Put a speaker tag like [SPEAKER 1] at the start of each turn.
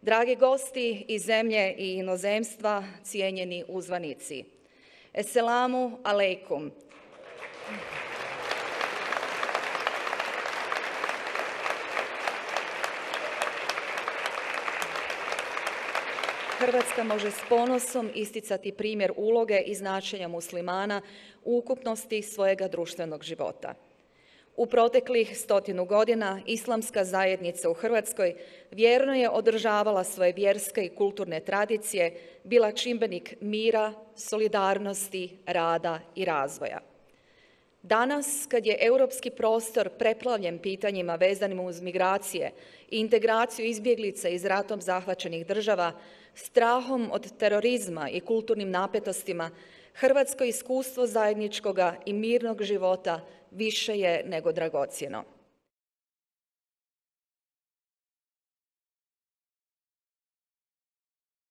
[SPEAKER 1] Dragi gosti iz zemlje i inozemstva, cijenjeni uzvanici. Esselamu alejkum. Hrvatska može s ponosom isticati primjer uloge i značenja muslimana u ukupnosti svojega društvenog života. U proteklih 100 godina islamska zajednica u Hrvatskoj vjerno je održavala svoje vjerske i kulturne tradicije, bila čimbenik mira, solidarnosti, rada i razvoja. Danas, kad je europski prostor preplavljen pitanjima vezanim uz migracije i integraciju izbjeglica iz ratom zahvaćenih država, strahom od terorizma i kulturnim napetostima, hrvatsko iskustvo zajedničkoga i mirnog života više je nego dragocjeno.